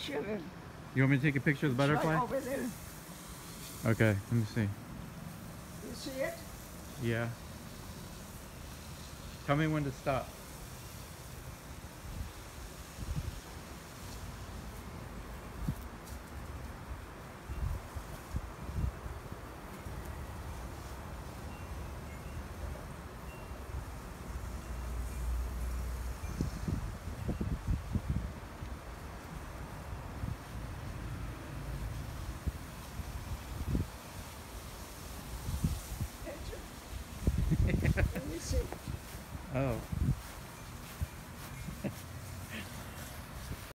picture of him. You want me to take a picture of the butterfly? Right over there. Okay, let me see. You see it? Yeah. Tell me when to stop. Picture. Let me see. Oh.